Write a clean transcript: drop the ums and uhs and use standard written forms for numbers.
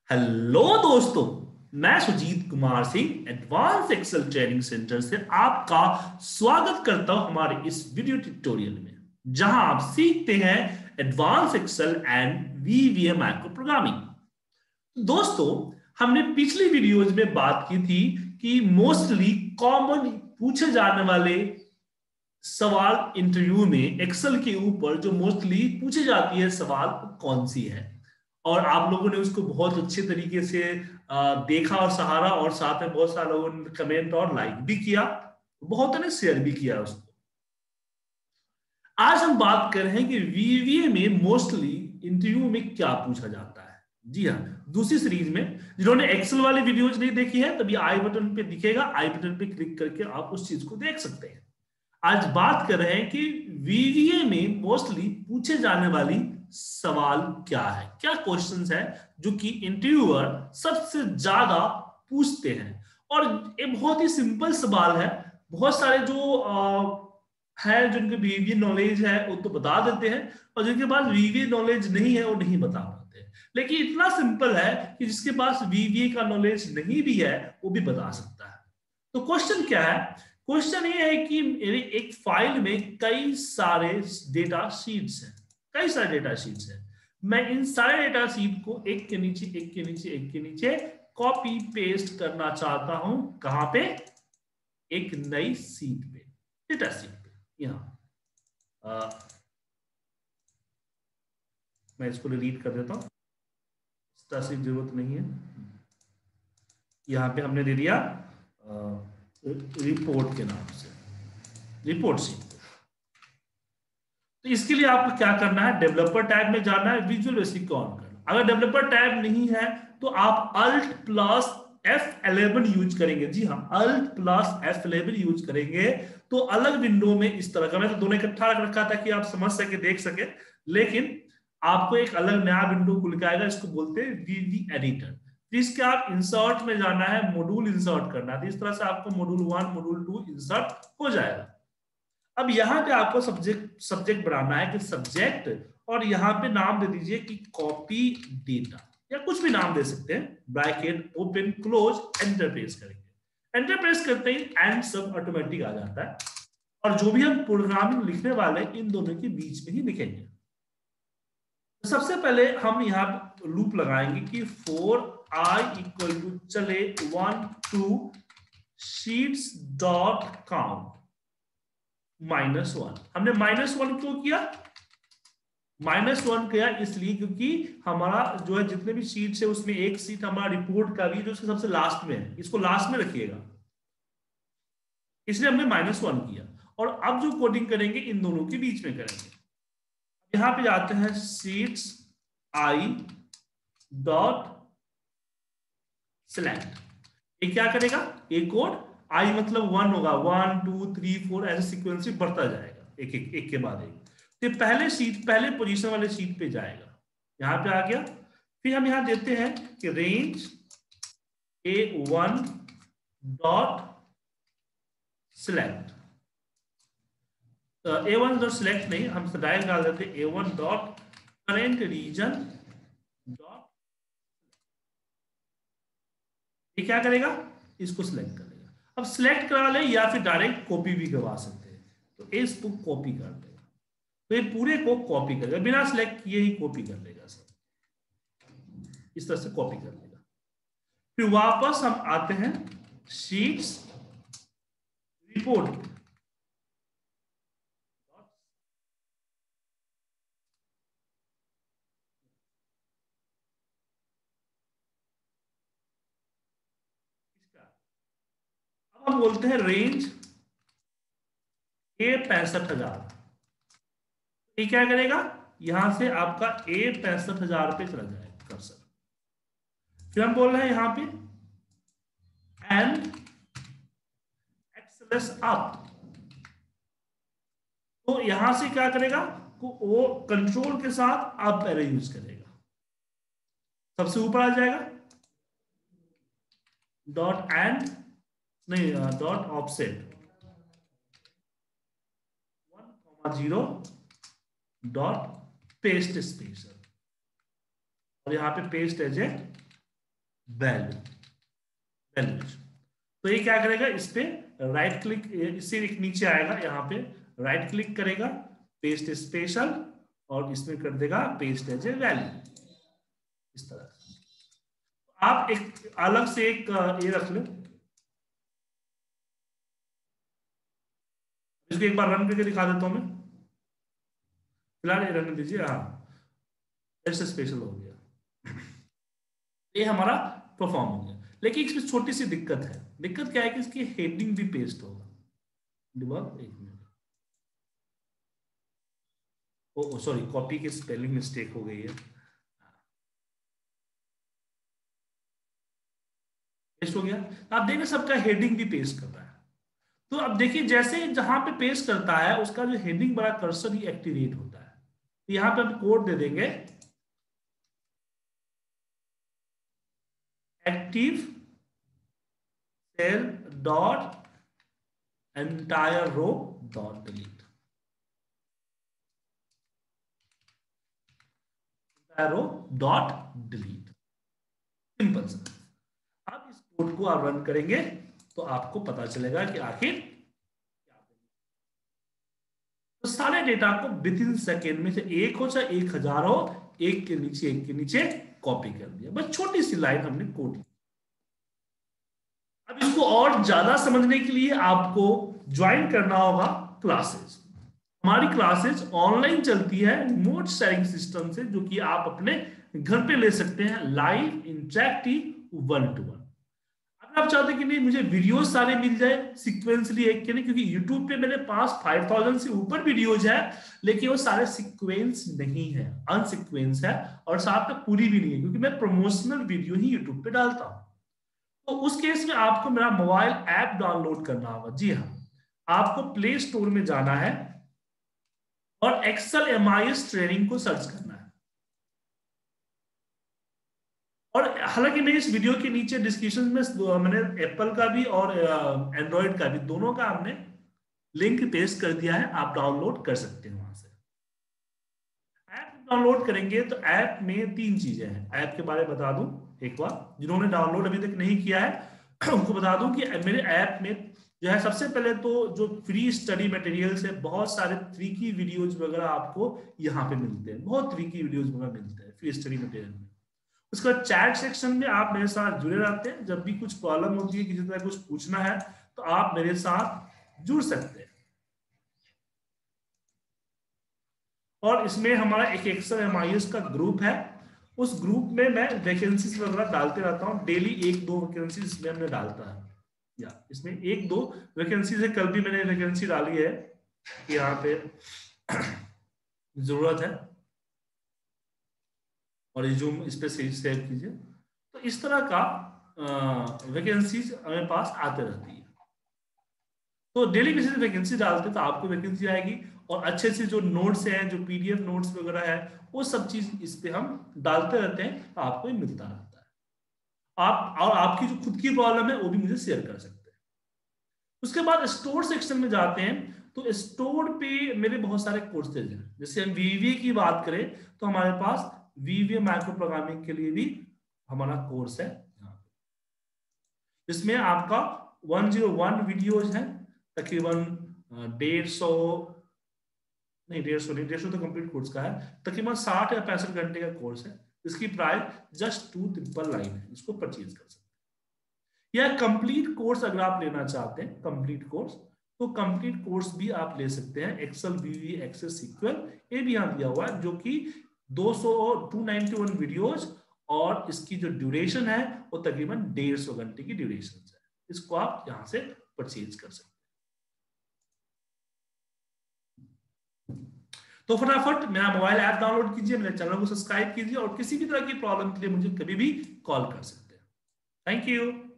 Hello दोस्तों, मैं Sujeet Kumar Singh advance Excel training centre से आपका स्वागत करता हूं हमारे इस वीडियो ट्यूटोरियल में, जहां आप सीखते हैं advance Excel and VBA micro programming. दोस्तों, हमने पिछली वीडियोज में बात की थी कि मोस्टली कॉमन पूछे जाने वाले सवाल इंटरव्यू में एक्सेल के ऊपर जो मोस्टली पूछी जाती है सवाल कौन सी है, और आप लोगों ने उसको बहुत अच्छे तरीके से देखा और सहारा, और साथ में बहुत सारे लोगों ने कमेंट और लाइक भी किया, बहुत ने शेयर भी किया उसको। आज हम बात कर रहे हैं कि वीवीए में मोस्टली इंटरव्यू में क्या पूछा जाता है। जी हाँ, दूसरी सीरीज में जिन्होंने एक्सेल वाली वीडियोज नहीं देखी है, तभी आई बटन पे दिखेगा, आई बटन पे क्लिक करके आप उस चीज को देख सकते हैं। आज बात कर रहे हैं कि वीवीए में मोस्टली पूछे जाने वाली सवाल क्या है, क्या क्वेश्चंस है जो कि इंटरव्यूअर सबसे ज्यादा पूछते हैं। और ये बहुत ही सिंपल सवाल है, बहुत सारे जो है जिनके वीवीए नॉलेज है वो तो बता देते हैं, और जिनके पास वीवीए नॉलेज नहीं है वो नहीं बता पाते। लेकिन इतना सिंपल है कि जिसके पास वीवीए का नॉलेज नहीं भी है वो भी बता सकता है। तो क्वेश्चन क्या है? क्वेश्चन ये है कि मेरी एक फाइल में कई सारे डेटा शीट्स हैं, कई सारे डेटा शीट्स हैं। मैं इन सारे डेटा शीट को एक के नीचे एक के नीचे एक के नीचे कॉपी पेस्ट करना चाहता हूं। कहां पे? एक नई शीट पे, डेटा शीट पे। यहां मैं इसको डिलीट कर देता हूं, इसका सिर्फ जरूरत नहीं है। यहां पे हमने दे दिया रिपोर्ट के नाम से, रिपोर्ट शीट। तो इसके लिए आपको क्या करना है? डेवलपर टैब में जाना है, विजुअल बेसिक को ऑन करना। अगर डेवलपर टैब नहीं है तो आप अल्ट प्लस F11 यूज करेंगे। जी हाँ, अल्ट प्लस F11 यूज करेंगे तो अलग विंडो में इस तरह का, मैं तो दोनों इकट्ठा रख रखा था कि आप समझ सके, देख सके, लेकिन आपको एक अलग नया विंडो खुल के आएगा। इसको बोलते हैं वीवी एडिटर। इसके आप इंसर्ट में जाना है, मॉड्यूल इंसर्ट करना है। इस तरह से आपको मॉड्यूल 1 मॉड्यूल 2 इंसर्ट हो जाएगा। अब यहां पे आपको सब्जेक्ट बनाना है कि सब्जेक्ट, और यहां पे नाम दे दीजिए कि कॉपी डेटा, या कुछ भी नाम दे सकते हैं, bracket open close, enter press करेंगे। एंटर प्रेस करते ही एंड सब ऑटोमेटिक आ जाता है, और जो भी हम प्रोग्रामिंग लिखने वाले इन दोनों के बीच में ही लिखेंगे। तो सबसे पहले हम यहाँ लूप लगाएंगे कि फोर आई इक्वल टू चले 1 2 शीट्स डॉट काउंट -1। हमने -1 क्यों किया? -1 किया इसलिए क्योंकि हमारा जो है जितने भी शीट्स है उसमें एक सीट हमारा रिपोर्ट का भी जो सबसे लास्ट में है, इसको लास्ट में रखिएगा, इसलिए हमने -1 किया। और अब जो कोडिंग करेंगे इन दोनों के बीच में करेंगे। यहां पे जाते हैं शीट्स आई डॉट सिलेक्ट। ये क्या करेगा? एक कोड आई मतलब 1 होगा, 1 2 3 4 ऐसे सीक्वेंस में बढ़ता जाएगा, एक एक एक के बाद एक। तो पहले शीट, पहले पोजीशन वाले शीट पे जाएगा, यहां पे आ गया। फिर हम यहां देते हैं कि range A1 dot select. A1 dot select नहीं, हम डायरेक्ट डाल देते हैं A1 dot current reason dot. ये क्या करेगा? इसको सिलेक्ट करेगा। अब सिलेक्ट करा ले या फिर डायरेक्ट कॉपी भी करवा सकते हैं, तो इसको कॉपी कर देगा। तो ये पूरे को कॉपी करेगा, बिना सिलेक्ट किए ही कॉपी कर लेगा सब, इस तरह से कॉपी कर लेगा। फिर वापस हम आते हैं शीट्स रिपोर्ट, अब हम बोलते हैं रेंज A65,000। ये क्या करेगा? यहां से आपका A65,000 पे चला जाएगा कर्सर। फिर हम बोल रहे हैं यहां पे एंड एक्सेलेस अप, तो यहां से क्या करेगा? वो कंट्रोल के साथ अप एरो यूज करेगा, सबसे ऊपर आ जाएगा। डॉट एंड नहीं, dot offset 1,0 dot paste spacer, और यहां पे पेस्ट एज ए वैल्यूज। तो ये क्या करेगा, इस पे राइट क्लिक, इससे एक नीचे आएगा, यहाँ पे राइट क्लिक करेगा, पेस्ट स्पेशल, और इसमें कर देगा पेस्ट एज ए वैल्यू, इस तरह। आप एक अलग से एक ये रख लो, इसको एक बार रन करके दिखा देता हूं मैं, फिलहाल ये रन दीजिए। हाँ, ऐसे स्पेशल हो गया, ये हमारा परफॉर्म हो गया। लेकिन इसमें छोटी सी दिक्कत है। दिक्कत क्या है कि इसकी हेडिंग भी पेस्ट होगा। डिबग, एक मिनट, ओ सॉरी, कॉपी की स्पेलिंग मिस्टेक हो गई है। पेस्ट हो गया, आप देखें सबका हेडिंग भी पेस्ट कर रहा है। तो अब देखिए, जैसे जहां पे पेस्ट करता है उसका जो हेडिंग बड़ा कर्सर ही एक्टिवेट होता है। तो यहां पे हम कोड दे देंगे, active cell dot entire row dot delete, row dot delete, simple सा। अब इस कोड को आप रन करेंगे तो आपको पता चलेगा कि आखिर क्या। तो सारे डेटा को विद इन सेकेंड में से एक हो चाहे 1000 हो, एक के नीचे कॉपी कर दिया। बस छोटी सी लाइन हमने कोड की। अब इसको और ज्यादा समझने के लिए आपको ज्वाइन करना होगा क्लासेस। हमारी क्लासेस ऑनलाइन चलती है रिमोट शेयरिंग सिस्टम से, जो कि आप अपने घर पे ले सकते हैं, लाइव इंटरेक्टिव 1-to-1। अगर आप चाहते हैं कि नहीं मुझे वीडियोस सारे मिल जाए सीक्वेंसली एक के नहीं, क्योंकि यूट्यूब पे मेरे पास 5000 से ऊपर वीडियोज है, लेकिन वो सारे सीक्वेंस नहीं है, अनसीक्वेंस है, और साथ में पूरी भी नहीं है, क्योंकि मैं प्रमोशनल वीडियो ही यूट्यूब पे डालता हूं। तो उस केस में आपको मेरा मोबाइल ऐप डाउनलोड करना होगा। जी हाँ, आपको प्ले स्टोर में जाना है और एक्सेल एमआईएस ट्रेनिंग को सर्च करना है। और हालांकि मैं इस वीडियो के नीचे डिस्क्रिप्शन में मैंने एप्पल का भी और एंड्रॉइड का भी, दोनों का हमने लिंक पेस्ट कर दिया है, आप डाउनलोड कर सकते हैं वहां से। ऐप डाउनलोड करेंगे तो ऐप में 3 चीजें हैं। ऐप के बारे में बता दूं एक बार, जिन्होंने डाउनलोड अभी तक नहीं किया है उनको बता दूं कि मेरे ऐप में जो है, सबसे पहले तो जो फ्री स्टडी मटेरियल्स है, बहुत सारे ट्रिकी वीडियोज वगैरह आपको यहाँ पे मिलते हैं, बहुत ट्रिकी वीडियोज वगैरह मिलते हैं फ्री स्टडी मटेरियल में। उसका चैट सेक्शन में आप मेरे साथ जुड़े रहते हैं, जब भी कुछ प्रॉब्लम होती है, किसी तरह कुछ पूछना है, तो आप मेरे साथ जुड़ सकते हैं। और इसमें हमारा एक एक्सेल एमआईएस का ग्रुप है, उस ग्रुप में मैं वैकेंसीज वगैरह डालते रहता हूँ, डेली 1-2 वैकेंसीज इसमें हमने डालता है, या इसमें 1-2 वैकेंसीज है। कल भी मैंने वैकेंसी डाली है कि यहाँ पे जरूरत है, और रिज्यूम इस पे सेव कीजिए। तो इस तरह का वैकेंसीज हमारे पास आते रहती है। तो डेली बेसिस पे वैकेंसी डालते हैं तो आपको वैकेंसी आएगी, और अच्छे से जो नोट्स हैं, जो पीडीएफ नोट्स वगैरह है, वो सब चीज इस पे हम डालते रहते हैं, तो आपको ये मिलता रहता है। आप और आपकी जो खुद की प्रॉब्लम है वो भी मुझे शेयर कर सकते हैं। उसके बाद स्टोर सेक्शन में जाते हैं, तो स्टोर पे मेरे बहुत सारे कोर्सेज हैं। जैसे हम वीवीए की बात करें तो हमारे पास वीवीए माइक्रो प्रोग्रामिंग के लिए भी हमारा कोर्स है, जिसमें आपका 101 वीडियोज है, तकरीबन 150 नहीं 150 तो कंप्लीट कोर्स का है, तकरीबन 60 या 65 घंटे का कोर्स है, इसकी प्राइस जस्ट 299 है, इसको परचेज कर सकते हैं। या कंप्लीट कोर्स अगर आप लेना चाहते हैं, कंप्लीट कोर्स, तो कंप्लीट कोर्स भी आप ले सकते हैं, एक्सेल वीवी एक्सेल सीक्वल, ये भी यहाँ दिया हुआ है, जो कि 291 वीडियोज, और इसकी जो ड्यूरेशन है वो तकरीबन 150 घंटे की ड्यूरेशन है। इसको आप यहां से परचेज कर सकते हैं। तो फटाफट मेरा मोबाइल ऐप डाउनलोड कीजिए, मेरे चैनल को सब्सक्राइब कीजिए, और किसी भी तरह की प्रॉब्लम के लिए मुझे कभी भी कॉल कर सकते हैं। Thank you.